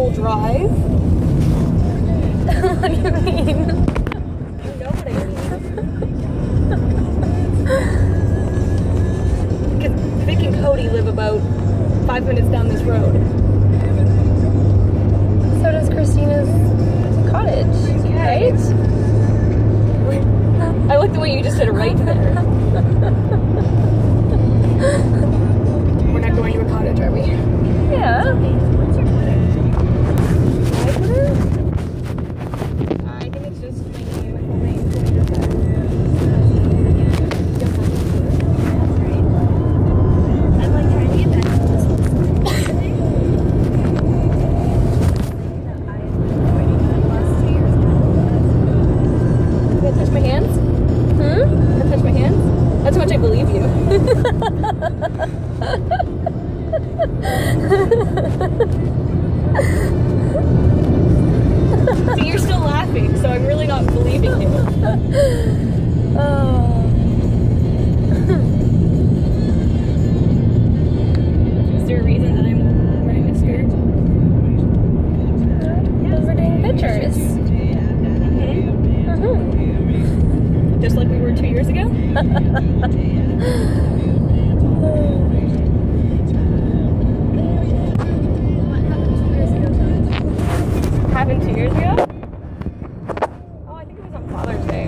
whole drive. What do you mean? You know what I mean. Because Vic and Cody live about 5 minutes down this road. So does Christina's cottage, right? I like the way you just did it right there. We're not going to a cottage, are we? Yeah. What's your Twitter? My Twitter? I think it's just my name, my whole name. I'm like trying to get back to this one. Can I touch my hands? Hmm? Can I touch my hands? That's how much I believe you. See, you're still laughing, so I'm really not believing you. Oh. Is there a reason that I'm wearing a skirt? Because we're doing pictures. Just like we were 2 years ago? Happened 2 years ago? Oh, I think it was on Father's Day.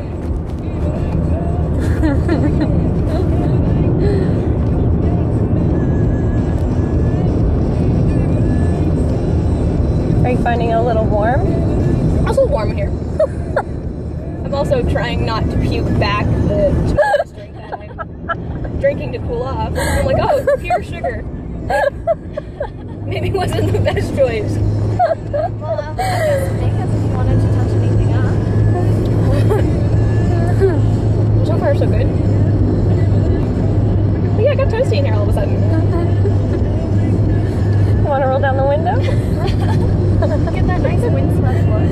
Are you finding it a little warm? It's also warm here. I'm also trying not to puke back the chocolate drink that I'm drinking to cool off. I'm like, oh, it's pure sugar. Maybe it wasn't the best choice. Well, I guess makeup if you wanted to touch anything up. So far, so good. But yeah, I got toasty in here all of a sudden. Want to roll down the window? Get that nice windswept look.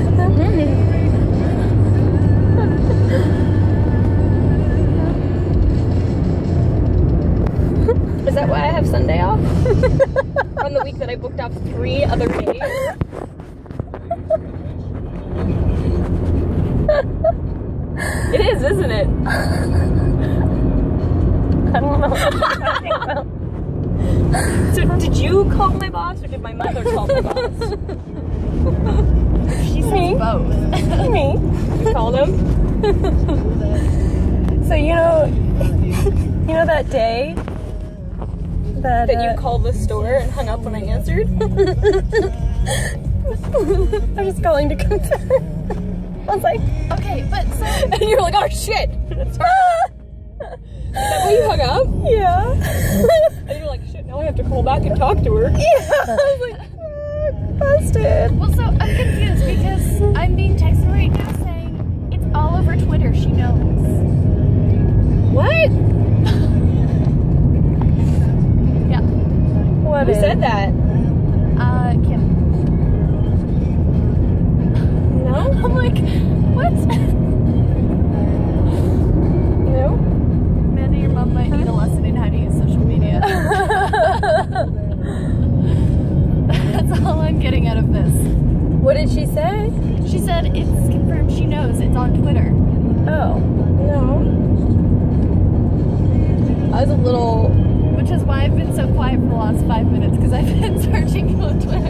Is that why I have Sunday off? From the week that I booked off 3 other days? It is, isn't it? I don't know what you're talking about. So did you call my boss or did my mother call my boss? She says both. Me. You called him? So you know that day that you called the store and hung up when I answered? I'm just calling to confirm. I was like, Okay, but so And you were like, oh shit! Is that why you hung up? yeah. And you're like, shit, now I have to call back and talk to her. Yeah. I was like, busted. well, so I'm confused because I'm being texted right now saying it's all over Twitter. She knows. What? Yeah. What Who is? said that? Kim. No? I'm like, what? No? Amanda, your mom might need a lesson in how to use social media. That's all I'm getting out of this. What did she say? She said it's confirmed. She knows. It's on Twitter. Oh. No. I was a little... Which is why I've been so quiet for the last 5 minutes, because I've been searching you on Twitter.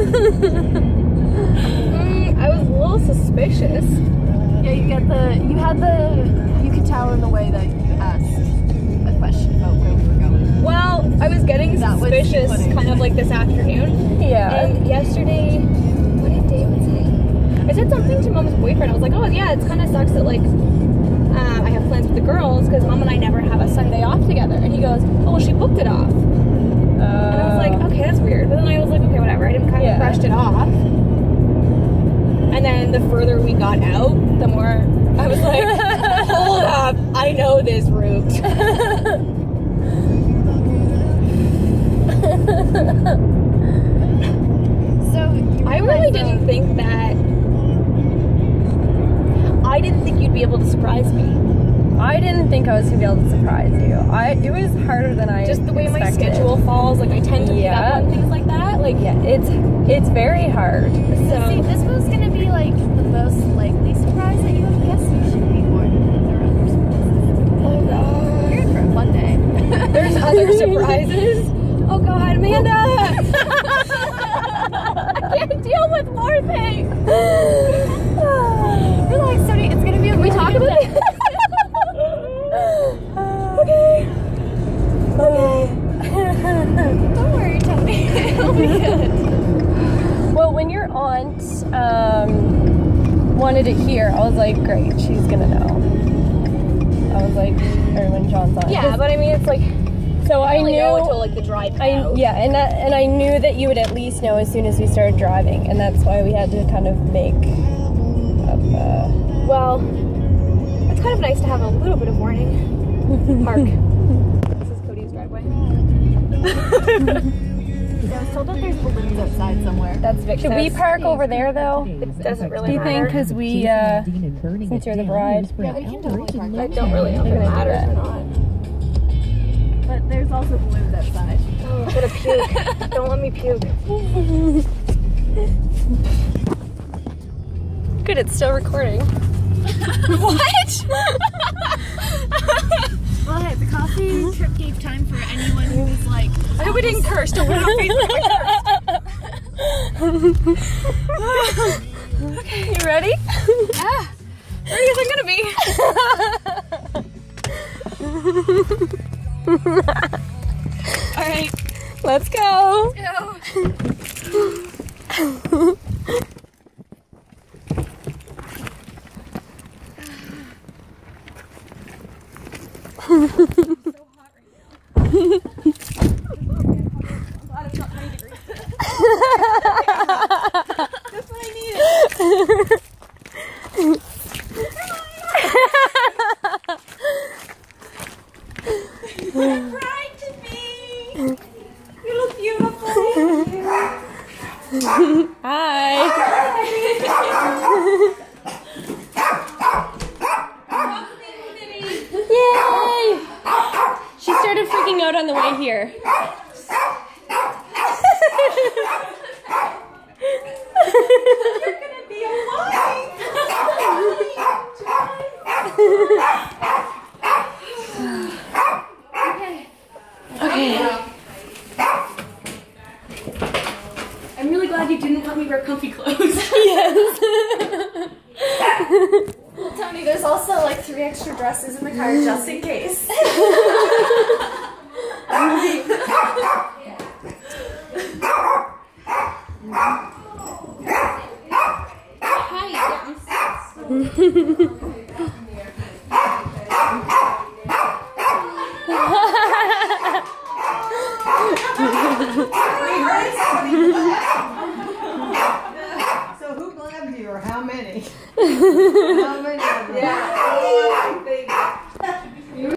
I was a little suspicious. Yeah, you could tell in the way that you asked a question about where we were going. Well, I was getting suspicious kind of like this afternoon. Yeah. And yesterday, what did David say? I said something to Mom's boyfriend. I was like, oh yeah, it kind of sucks that like I have plans with the girls because Mom and I never have a Sunday off together. And he goes, oh well, she booked it off. And I was like, okay, that's weird. But then I was like, okay, whatever. I didn't kind of brushed it off. And then the further we got out, the more I was like, hold up, I know this route. So I really didn't think that. I didn't think you'd be able to surprise me. I didn't think I was gonna be able to surprise you. It was harder than I just the way expected. my schedule falls. Like I tend to pick up on things like that. Like yeah, it's very hard. So see, this was gonna be like the most likely surprise that you have guessed. You should be more than there are other surprises. Oh god. You're in for a fun day. There's other surprises. Oh god, Amanda! I can't deal with more things. Relax, Toni. It's gonna be okay. Can we talk about it? Okay. Don't worry, Toni. It'll be good. Well, when your aunt wanted it here, I was like, great, she's gonna know. I was like, or when John's aunt. Yeah, but I mean, it's like. So I only knew know until like the drive out. Yeah, and I knew that you would at least know as soon as we started driving, and that's why we had to kind of make up. Well, it's kind of nice to have a little bit of warning. Park. This is Cody's driveway. I was told that there's balloons outside somewhere. That's Vic's. Should we park over there though? It doesn't really Do you think? matter. Because we, since you're the bride. Yeah, we can totally park I there. don't really know if it matters or not. But there's also balloons outside. Oh, I'm gonna puke. Don't let me puke. Good, it's still recording. What? Well, hey, the coffee trip gave time for anyone who was like, I hope we didn't curse. Don't put it on Facebook. Okay, you ready? Yeah. Where do you think I'm gonna be? All right. Let's go. Go. So hot right now. I'm glad it's not 20 degrees. That's what I needed. You're crying to me. You look beautiful. Hi. Yay! She started freaking out on the way here. You're gonna be alive. Okay. I'm really glad you didn't let me wear comfy clothes. Yes. well, Toni, there's also like 3 extra dresses in the car just in case. So who blamed you or how many? How many of them? Yeah.